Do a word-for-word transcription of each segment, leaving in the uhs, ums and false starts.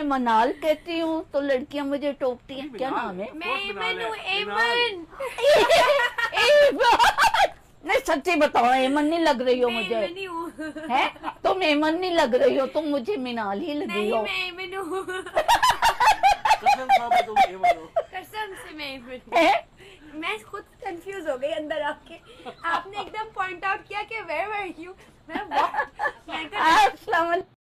मनाल कहती हूँ तो लड़कियां मुझे टोकती हैं। क्या नाम है? मैं ऐमन हूँ। ऐमन। नहीं सच्ची बताओ, ऐमन नहीं लग रही हो मुझे। है तुम ऐमन नहीं लग रही हो, तुम मुझे मिनाल ही लग रही हो। मैं ऐमन हूँ। कसम से मैं ऐमन हूँ। मैं खुद कंफ्यूज हो गई अंदर आके। आपने एकदम पॉइंट आउट किया कि वेयर वर यू। मैं बहुत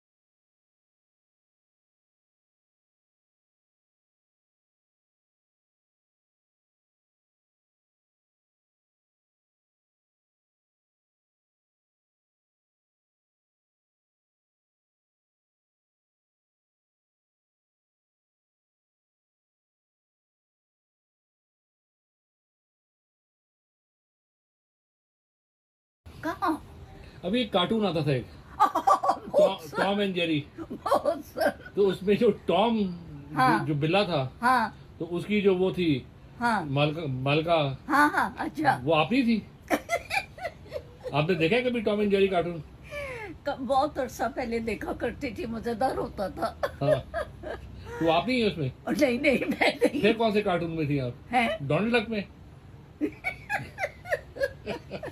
कहाँ? अभी एक कार्टून आता था एक टॉम एंड जेरी। तो उसमें जो टॉम हाँ, जो, जो बिल्ला था, हाँ, तो उसकी जो वो थी, हाँ, मालका मालका, हाँ, हाँ, अच्छा, वो आप ही थी। आपने देखा है कभी टॉम एंड जेरी कार्टून? बहुत अरसा पहले देखा करती थी, मजेदार होता था। हाँ। तो आप नहीं है उसमें? नहीं नहीं मैं नहीं। फिर कौन से कार्टून में थी आप? हैं? डोनाल्ड डक में?